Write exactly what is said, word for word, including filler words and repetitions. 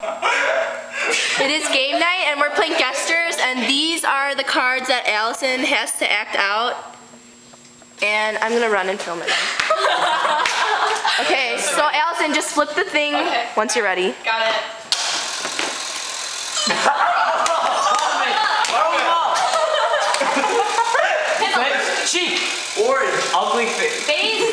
It is game night and we're playing Guesters, and these are the cards that Allison has to act out. And I'm gonna run and film it now. Okay, so Allison, just flip the thing okay. once you're ready. Got it. Cheek. Orange. Ugly face. Face.